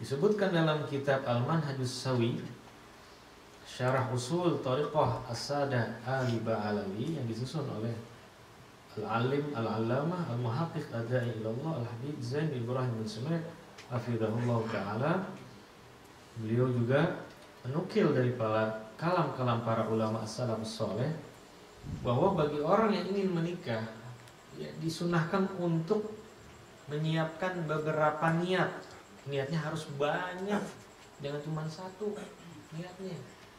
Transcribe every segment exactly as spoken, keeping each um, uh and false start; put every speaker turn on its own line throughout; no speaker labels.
Disebutkan dalam kitab Al-Manhajus Sawi, Syarah Usul Thariqah As-Sadah Ali Ba'alawi, yang disusun oleh Al-Alim Al-Allamah Al-Muhaqqiq Ad-Da'i Ilallah Al-Habib Zain Ibrahim bin Sumait hafizahullah ta'ala. Beliau juga menukil dari para kalam-kalam para ulama as-salafus saleh bahwa bagi orang yang ingin menikah, ya, disunahkan untuk menyiapkan beberapa niat. Niatnya harus banyak, jangan cuma satu niatnya.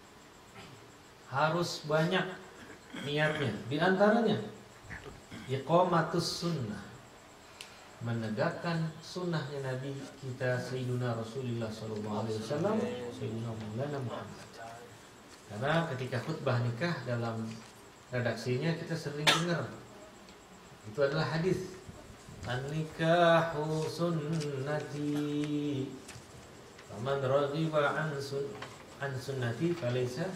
Harus banyak niatnya. Di antaranya iqamatus sunnah, menegakkan sunnahnya Nabi kita Sayyiduna Rasulullah sallallahu alaihi wasallam, Sayyidina Maulana Muhammad. Karena ketika khutbah nikah dalam redaksinya kita sering dengar itu adalah hadis, an-nikahu sunnati faman raghiba an sun an sunnati falaysa.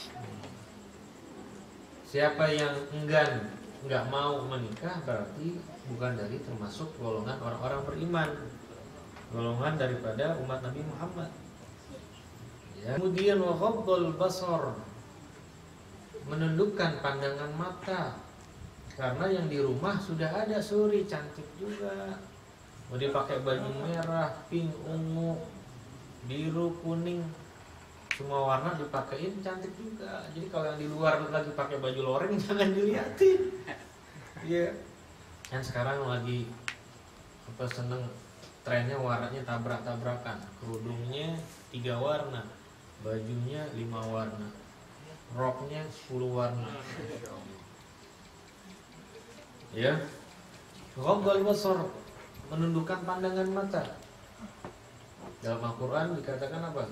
Siapa yang enggan, enggak mau menikah, berarti bukan dari termasuk golongan orang-orang beriman, golongan daripada umat Nabi Muhammad. Ya. Kemudian wa ghaddul basar, menundukkan pandangan mata. Karena yang di rumah sudah ada suri, cantik juga. Mau dipakai baju merah, pink, ungu, biru, kuning, semua warna dipakein cantik juga. Jadi kalau yang di luar lagi pakai baju loreng jangan dilihatin. Iya. Yang sekarang lagi apa seneng trennya warnanya tabrak-tabrakan. Kerudungnya tiga warna, bajunya lima warna, roknya sepuluh warna. Ya, ghaddul basar, menundukkan pandangan mata. Dalam Al-Quran dikatakan apa?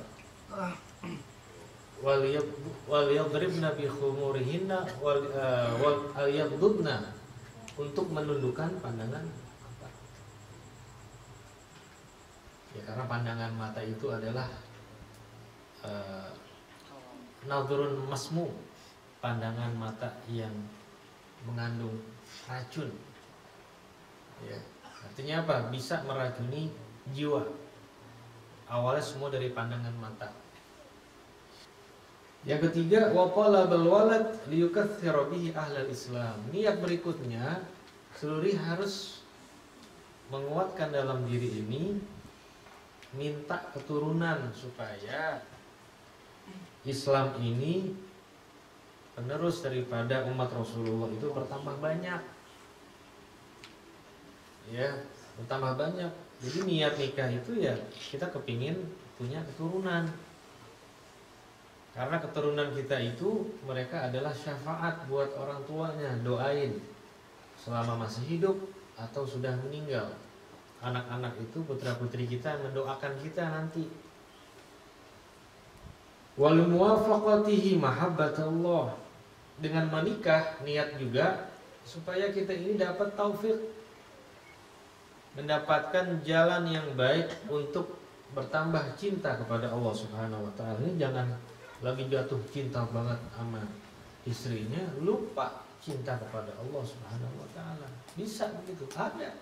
Wal yadribna bi khumurihinna wal yaghdudna, untuk menundukkan pandangan mata. Ya, karena pandangan mata itu adalah uh, nadhrun masmu, pandangan mata yang mengandung racun. Ya, artinya apa? Bisa meracuni jiwa. Awalnya semua dari pandangan mata. Yang ketiga, wa talabul walad liyukaththira bihi ahlal Islam. Niat berikutnya, seluruh harus menguatkan dalam diri ini, minta keturunan supaya Islam ini, penerus daripada umat Rasulullah itu bertambah banyak. Ya, bertambah banyak. Jadi niat nikah itu ya kita kepingin punya keturunan. Karena keturunan kita itu mereka adalah syafaat buat orang tuanya, doain selama masih hidup atau sudah meninggal. Anak-anak itu putra putri kita mendoakan kita nanti. Wal muwafaqatihi mahabbatullah, dengan menikah niat juga supaya kita ini dapat taufik, mendapatkan jalan yang baik untuk bertambah cinta kepada Allah Subhanahu wa taala. Ini jangan lagi jatuh cinta banget sama istrinya, lupa cinta kepada Allah Subhanahu wa taala. Bisa begitu? Ada.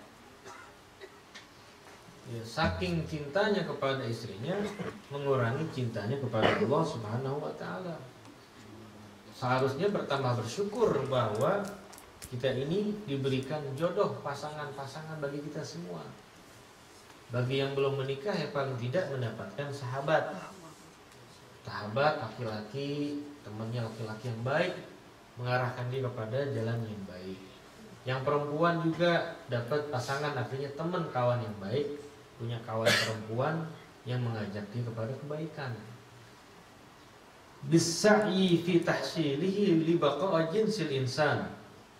Ya, saking cintanya kepada istrinya mengurangi cintanya kepada Allah Subhanahu wa taala. Seharusnya bertambah bersyukur bahwa kita ini diberikan jodoh, pasangan-pasangan bagi kita semua. Bagi yang belum menikah ya paling tidak mendapatkan sahabat. Sahabat laki-laki, temannya laki-laki yang baik, mengarahkan dia kepada jalan yang baik. Yang perempuan juga dapat pasangan, artinya teman kawan yang baik, punya kawan perempuan yang mengajak dia kepada kebaikan. Bissa'i fi tahsilihi li baqa'i jinsil insan.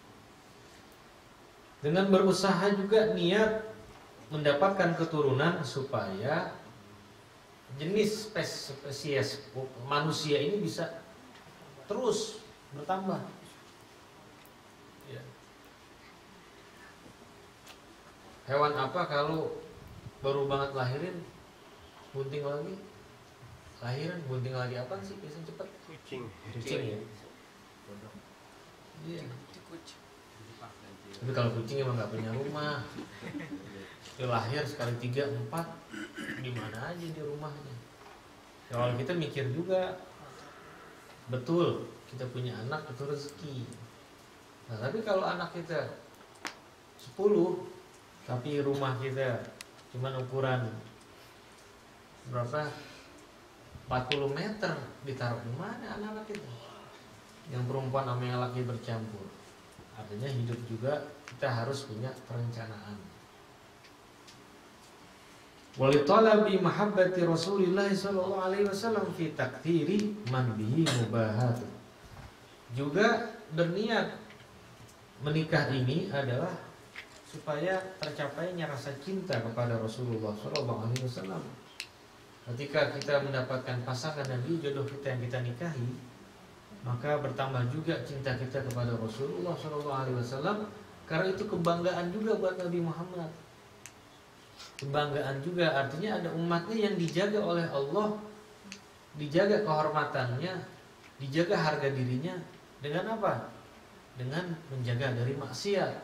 Dengan berusaha juga niat mendapatkan keturunan supaya jenis spesies manusia ini bisa terus bertambah. Ya. Hewan apa kalau baru banget lahirin bunting lagi? Lahiran bunting lagi apa sih biasanya cepat? Kucing. Kucing ya. Iya. Tapi kalau kucing emang nggak punya rumah, dia lahir sekali tiga empat, di mana aja di rumahnya. Ya, kalau kita mikir juga, betul kita punya anak itu rezeki. Nah, tapi kalau anak kita sepuluh, tapi rumah kita cuma ukuran berapa? empat puluh meter, ditaruh di mana anak-anak itu? Yang perempuan sama yang laki bercampur. Artinya hidup juga kita harus punya perencanaan. Walitalabi mahabbati Rasulillah sallallahu alaihi wasallam fi takthiri man bihi mubahat. Juga berniat menikah ini adalah supaya tercapainya rasa cinta kepada Rasulullah sallallahu alaihi wasallam. Ketika kita mendapatkan pasangan dan jodoh kita yang kita nikahi, maka bertambah juga cinta kita kepada Rasulullah sallallahu alaihi wasallam, karena itu kebanggaan juga buat Nabi Muhammad. Kebanggaan juga artinya ada umatnya yang dijaga oleh Allah, dijaga kehormatannya, dijaga harga dirinya dengan apa? Dengan menjaga dari maksiat.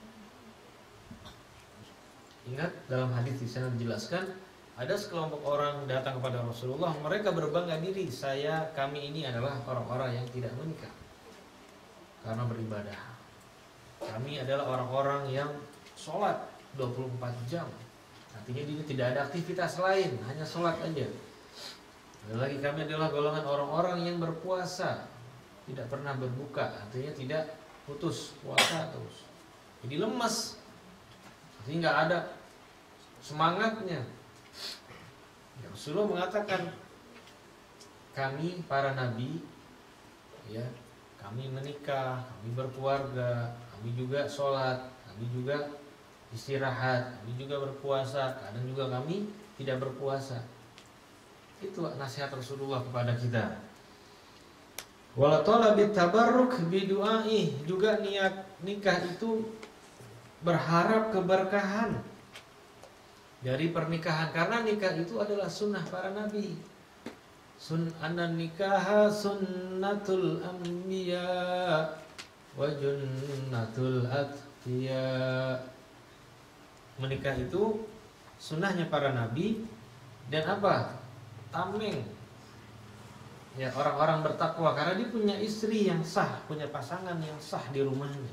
Ingat dalam hadis di sana dijelaskan, ada sekelompok orang datang kepada Rasulullah, mereka berbangga diri, saya, kami ini adalah orang-orang yang tidak menikah karena beribadah. Kami adalah orang-orang yang sholat dua puluh empat jam. Artinya ini tidak ada aktivitas lain, hanya sholat aja. Dan lagi kami adalah golongan orang-orang yang berpuasa, tidak pernah berbuka, artinya tidak putus puasa terus. Jadi lemas, artinya nggak ada semangatnya. Rasulullah mengatakan, kami para nabi, ya, kami menikah, kami berkeluarga, kami juga sholat, kami juga istirahat, kami juga berpuasa, kadang juga kami tidak berpuasa. Itu nasihat Rasulullah kepada kita. Wala talabit tabarruk bidu'ai, juga niat nikah itu berharap keberkahan dari pernikahan, karena nikah itu adalah sunnah para nabi. Sun anan nikaha sunnatul anbiya wa junnatul atqiya. Menikah itu sunnahnya para nabi dan apa? Tameng. Ya, orang-orang bertakwa, karena dia punya istri yang sah, punya pasangan yang sah di rumahnya.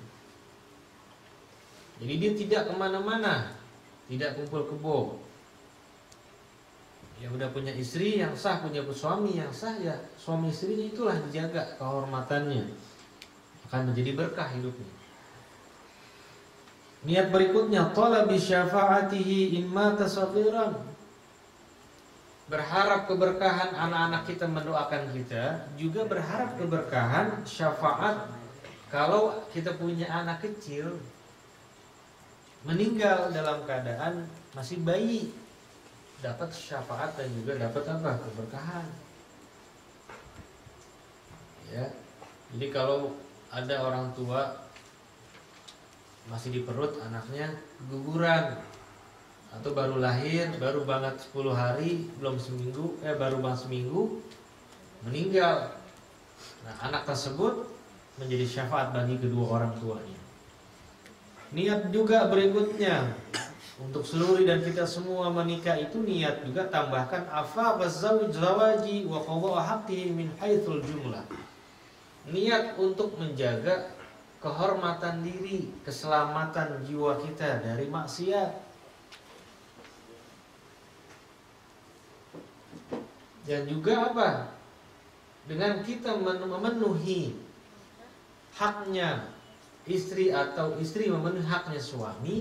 Jadi dia tidak kemana-mana, tidak kumpul kebo. Ya udah punya istri yang sah, punya suami yang sah, ya suami istrinya itulah dijaga kehormatannya, akan menjadi berkah hidupnya. Niat berikutnya, talabi syafa'atihi imma tasaghiran, berharap keberkahan anak-anak kita mendoakan kita, juga berharap keberkahan syafaat kalau kita punya anak kecil meninggal dalam keadaan masih bayi, dapat syafaat dan juga dapat apa? Keberkahan. Ya. Jadi kalau ada orang tua masih di perut anaknya guguran atau baru lahir, baru banget sepuluh hari, belum seminggu, eh baru banget seminggu meninggal. Nah, anak tersebut menjadi syafaat bagi kedua orang tuanya. Niat juga berikutnya untuk seluruh dan kita semua menikah itu niat juga tambahkan afa zawaji wa qada haqqihi min haitsul jumlah. Niat untuk menjaga kehormatan diri, keselamatan jiwa kita dari maksiat. Dan juga apa? Dengan kita memenuhi haknya istri atau istri memenuhi haknya suami,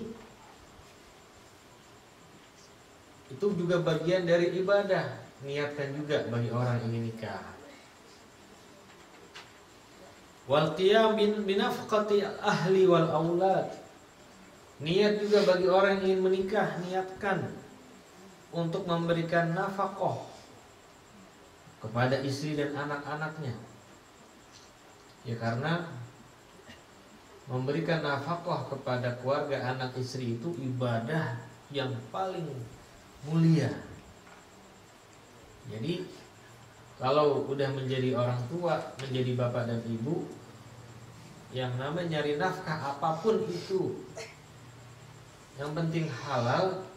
itu juga bagian dari ibadah. Niatkan juga bagi orang yang ingin nikah. Wal qiyam binafqati ahli wal aulad. Niat juga bagi orang yang ingin menikah, niatkan untuk memberikan nafkah kepada istri dan anak-anaknya. Ya, karena memberikan nafkah kepada keluarga anak istri itu ibadah yang paling mulia. Jadi kalau udah menjadi orang tua, menjadi bapak dan ibu, yang namanya nyari nafkah apapun itu, yang penting halal,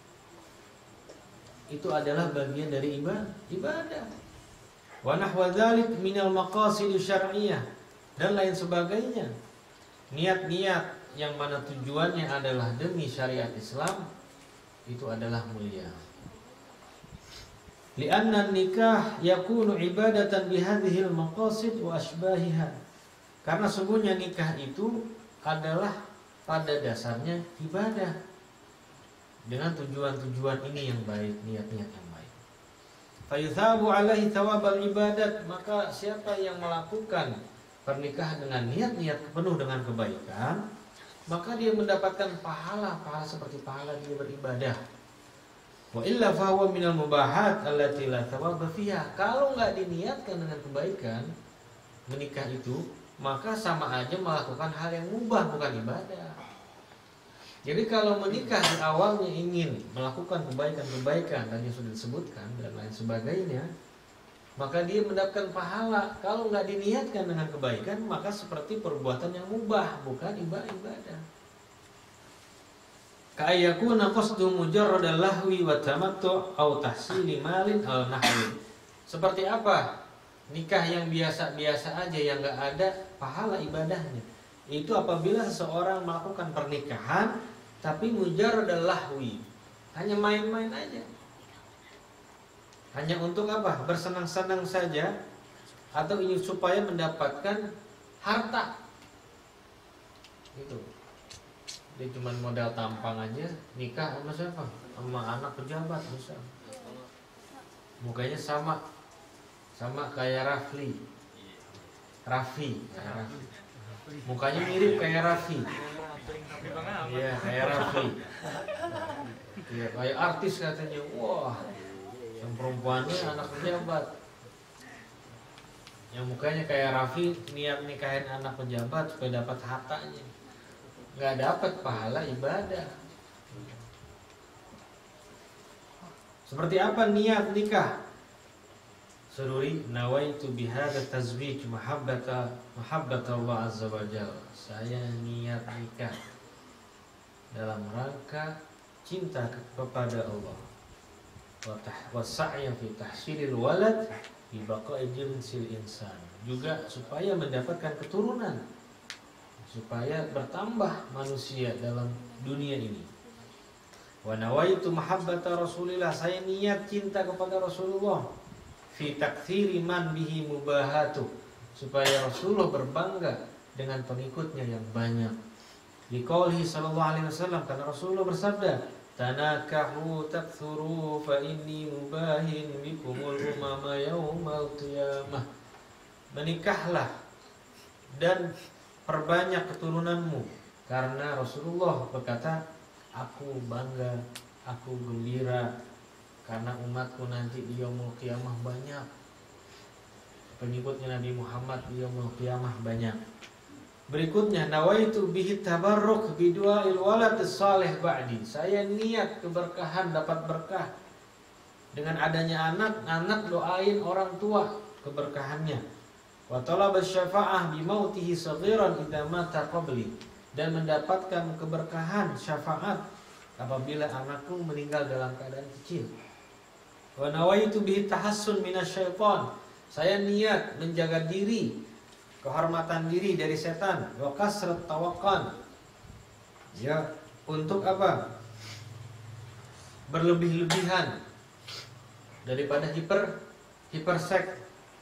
itu adalah bagian dari ibadah. Wa nahwa dzalik minal maqasid syar'iyyah, dan lain sebagainya. Niat-niat yang mana tujuannya adalah demi syariat Islam, itu adalah mulia. Lianna nikah yakunu ibadatan bihadhil maqasid wa asbahiha. Karena sungguhnya nikah itu adalah pada dasarnya ibadah dengan tujuan-tujuan ini yang baik, niat-niat yang baik. Fa yuthabu alaihi thawabal ibadat, maka siapa yang melakukan pernikahan dengan niat-niat penuh dengan kebaikan, maka dia mendapatkan pahala, pahala seperti pahala dia beribadah. Wa illa fa huwa minal mubahat allati la thawaba fiha. Kalau enggak diniatkan dengan kebaikan menikah itu, maka sama aja melakukan hal yang mubah, bukan ibadah. Jadi kalau menikah di awalnya ingin melakukan kebaikan-kebaikan tadi sudah disebutkan dan lain sebagainya, maka dia mendapatkan pahala. Kalau enggak diniatkan dengan kebaikan, maka seperti perbuatan yang mubah, bukan ibadah. Ka'ayyakuna qasdu mujarrad lahwi wa tamattu' aw tahsili malin al nahwi. Seperti apa? Nikah yang biasa-biasa aja yang enggak ada pahala ibadahnya. Itu apabila seseorang melakukan pernikahan tapi mujarrad lahwi, hanya main-main aja. Hanya untuk apa? Bersenang-senang saja, atau ingin supaya mendapatkan harta. Gitu. Dia cuma modal tampang aja, nikah sama siapa? Sama anak pejabat misal. Mukanya sama, sama kayak Rafli, Raffi, kayak Raffi. Mukanya mirip kayak Raffi. Iya, kayak Raffi. Iya, kayak artis katanya. Wah, yang perempuannya anak pejabat. Yang mukanya kayak Raffi, niat nikahin anak pejabat supaya dapat hartanya. Nggak dapat pahala ibadah. Seperti apa niat nikah? Sururi nawaitu bihadza tazwij mahabbata mahabbata Allah azza wa jalla. Saya niat nikah dalam rangka cinta kepada Allah. Wa sa'ya fi tahsilil walad fi baqa'i jinsil insan. Juga supaya mendapatkan keturunan, supaya bertambah manusia dalam dunia ini. Wa nawaitu mahabbata Rasulillah, saya niat cinta kepada Rasulullah fi taktsiri man bihi mubahatu, supaya Rasulullah berbangga dengan pengikutnya yang banyak. Liqaulihi sallallahu alaihi wasallam, karena Rasulullah bersabda, tanakahu taktsuru fa inni mubahin bikumul umama yaumal qiyamah. Menikahlah dan perbanyak keturunanmu, karena Rasulullah berkata, aku bangga, aku gembira karena umatku nanti di yaumul qiyamah banyak, pengikutnya Nabi Muhammad di yaumul qiyamah banyak. Berikutnya, nawaitu bihi tabarruk bidu'ail walad salih ba'di. Saya niat keberkahan, dapat berkah dengan adanya anak, anak doain orang tua keberkahannya. Wa talaba syafa'ah bi mautihi saghiran idza mata qabli, dan mendapatkan keberkahan syafaat apabila anakku meninggal dalam keadaan kecil. Wa nawaitu bihi tahassun minasyaitan. Saya niat menjaga diri, kehormatan diri dari setan. Wa kasrat tawakkan. Ya, untuk apa? Berlebih-lebihan daripada hiper hipersek.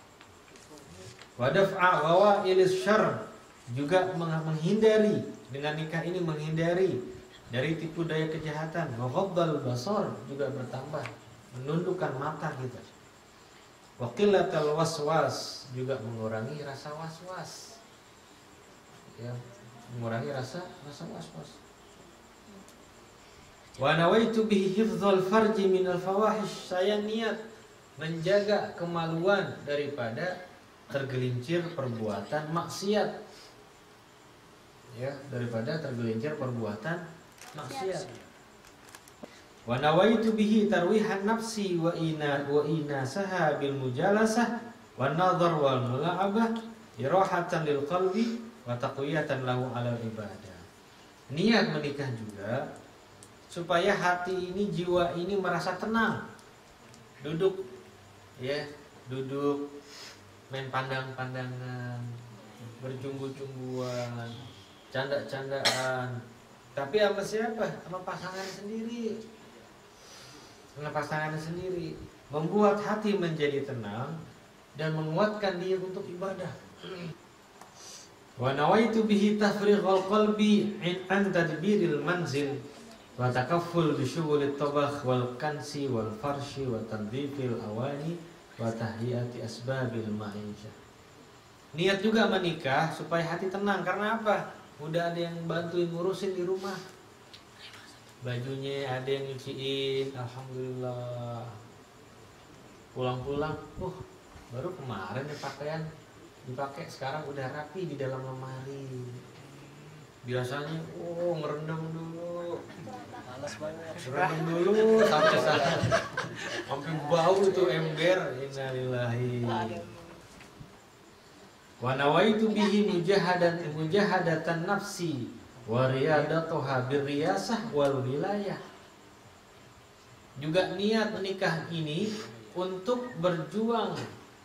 Wa daf'a wawailis syarr, juga menghindari, dengan nikah ini menghindari dari tipu daya kejahatan. Wa ghaddal basar, juga bertambah menundukkan mata kita. Wa qillatal waswas, juga mengurangi rasa was-was. Ya, mengurangi rasa rasa was-was. Wa nawaitu bihi hifdzal farji minal fawahish. Saya niat menjaga kemaluan daripada tergelincir perbuatan maksiat. Ya, daripada tergelincir perbuatan maksiat. Wa nawaitu bihi tarwihan nafsi wa ina wa inasaha bil mujalasah wan nadhar wal mula'abah irahatan lil qalbi wa taqwiyatan lahu 'alal ibadah. Niat menikah juga supaya hati ini, jiwa ini merasa tenang. Duduk ya, duduk main pandang-pandangan, berjunggu-jungguan, canda-candaan. Tapi sama siapa? Sama pasangan sendiri. Sama pasangan sendiri. Membuat hati menjadi tenang dan menguatkan dia untuk ibadah. Wa nawaitu bihi tafrighal qalbi an tadbiril manzil wa takafful bi syughulit tabakh wal kansi wal farshi wa tandhifil awani wa tahiyati asbabil ma'isyah. Niat juga menikah supaya hati tenang. Karena apa? Udah ada yang bantuin ngurusin di rumah. Bajunya ada yang nyuciin, alhamdulillah. Pulang-pulang, uh, baru kemarin ya pakaian dipakai, sekarang udah rapi di dalam lemari. Biasanya, oh ngerendam dulu,
Males banget.
ngerendam dulu sampai saat sampai bau itu ember. Innalillahi. Wa nawaitu bihi mujahadan mujahadatan nafsi wa riyadatuha birriyasah wal wilayah. Juga niat menikah ini untuk berjuang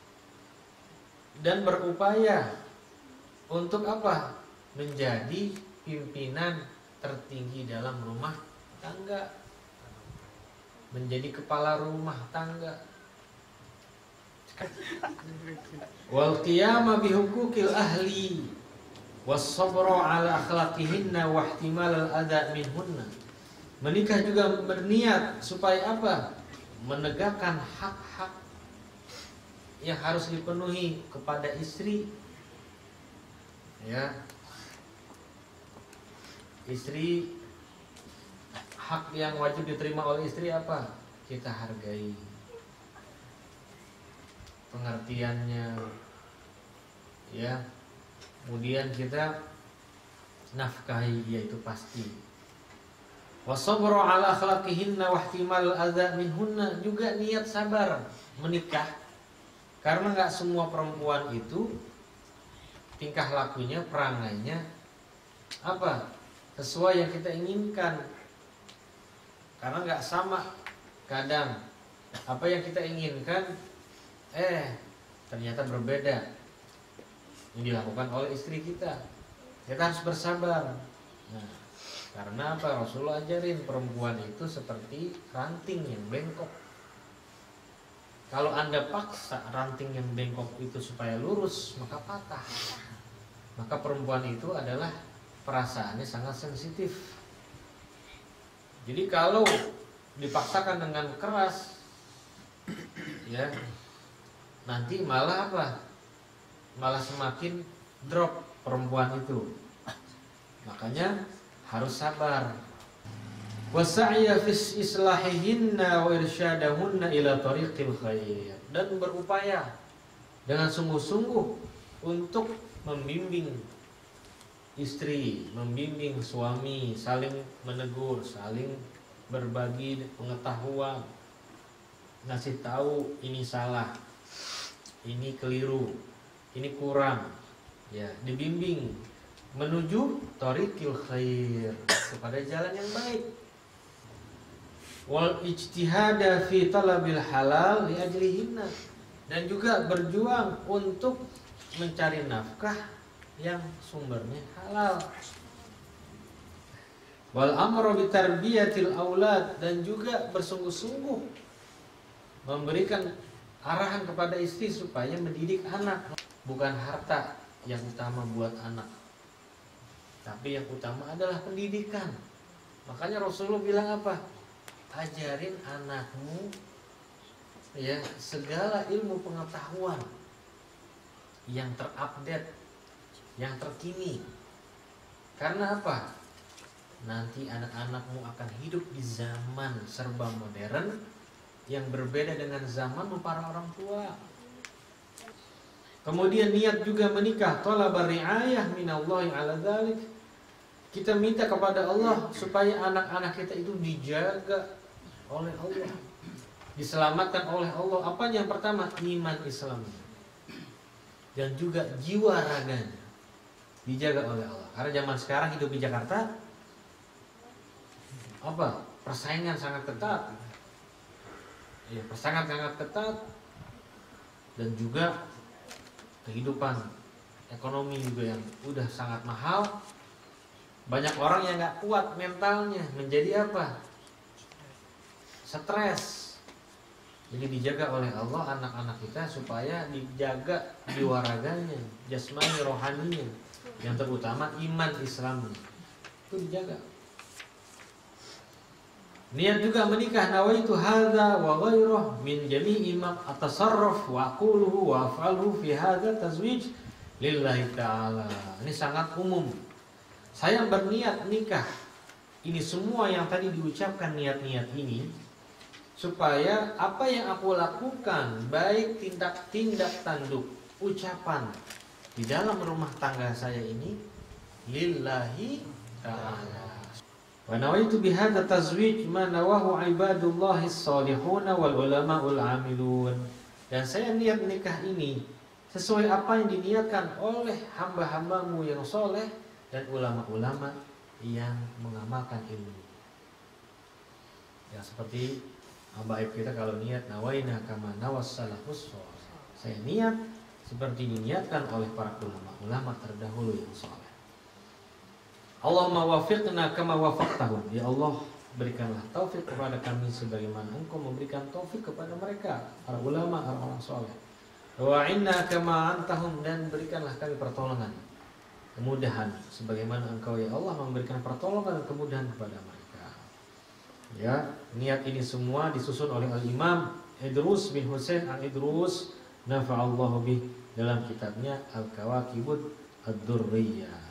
dan berupaya untuk apa? Menjadi pimpinan tertinggi dalam rumah tangga, menjadi kepala rumah tangga. Wal qiyama bi huquqil ahli was sabra ala akhlaqihinna wa ihtimal al adha minhunna. Menikah juga berniat supaya apa? Menegakkan hak-hak yang harus dipenuhi kepada istri. Ya. Istri, hak yang wajib diterima oleh istri apa? Kita hargai pengertiannya, ya. Kemudian kita nafkahi, yaitu pasti. Wasabru ala akhlaqihinna wa ihtimal adza minhunna, juga niat sabar menikah. Karena nggak semua perempuan itu tingkah lakunya, perangainya apa? Sesuai yang kita inginkan. Karena nggak sama. Kadang apa yang kita inginkan eh ternyata berbeda yang dilakukan oleh istri kita. Kita harus bersabar. Nah, karena apa? Rasulullah ajarin perempuan itu seperti ranting yang bengkok. Kalau Anda paksa ranting yang bengkok itu supaya lurus, maka patah. Maka perempuan itu adalah perasaannya sangat sensitif. Jadi kalau dipaksakan dengan keras, ya, nanti malah apa? Malah semakin drop perempuan itu. Makanya harus sabar. Wasa'ya fis islahihinna wa irsyadahunna ila tariqil khair, dan berupaya dengan sungguh-sungguh untuk membimbing istri, membimbing suami, saling menegur, saling berbagi pengetahuan, ngasih tahu ini salah, ini keliru, ini kurang, ya, dibimbing menuju thariqil khair, kepada jalan yang baik. Wal ijtihada fi talabil halal li ajlihinna, dan juga berjuang untuk mencari nafkah yang sumbernya halal. Wal amru bi tarbiyatil aulad, dan juga bersungguh-sungguh memberikan arahan kepada istri supaya mendidik anak. Bukan harta yang utama buat anak, tapi yang utama adalah pendidikan. Makanya Rasulullah bilang apa? Ajarin anakmu, ya, segala ilmu pengetahuan yang terupdate, yang terkini. Karena apa? Nanti anak-anakmu akan hidup di zaman serba modern yang berbeda dengan zaman para orang tua. Kemudian niat juga menikah, thalaba riayah minallahi ala dzalik. Kita minta kepada Allah supaya anak-anak kita itu dijaga oleh Allah, diselamatkan oleh Allah. Apa yang pertama? Iman Islam, dan juga jiwa raganya. dijaga oleh Allah. Karena zaman sekarang hidup di Jakarta apa? Persaingan sangat ketat. Ya, persaingan sangat ketat dan juga kehidupan ekonomi juga yang udah sangat mahal. Banyak orang yang nggak kuat mentalnya, menjadi apa? Stres. Jadi dijaga oleh Allah anak-anak kita supaya dijaga jiwa raganya, jasmani rohaninya, yang terutama iman Islamnya itu dijaga. Niat juga menikah, nawaitu hadza wa ghairuh min jami'i ma atasarraf wa aquluhu wa af'aluhu fi hadza tazwij lillahi ta'ala. Ini sangat umum. Saya berniat nikah. Ini semua yang tadi diucapkan niat-niat ini supaya apa yang aku lakukan, baik tindak-tindak tanduk, ucapan di dalam rumah tangga saya ini lillahi ta'ala. Wa nawaitu bihadza tazwij ma nawahu ibadullahis salihun wal ulama'ul amilun. Dan saya niat nikah ini sesuai apa yang diniatkan oleh hamba-hambamu yang soleh dan ulama-ulama yang mengamalkan ilmu. Ya seperti hamba aib kita kalau niat nawaina kama nawas salafus shalih. Saya niat seperti diniatkan oleh para ulama-ulama terdahulu yang soleh. Allahumma wafiqna kama wafaqtahum. Ya Allah, berikanlah taufik kepada kami sebagaimana Engkau memberikan taufik kepada mereka, para ulama, orang-orang soleh. Wa inna kama antahum, dan berikanlah kami pertolongan, kemudahan sebagaimana Engkau ya Allah memberikan pertolongan dan kemudahan kepada mereka. Ya, niat ini semua disusun oleh Al-Imam Idrus bin Husain Al-Idrus nafa'allahu bih dalam kitabnya Al-Kawakibud Ad-Durriyah.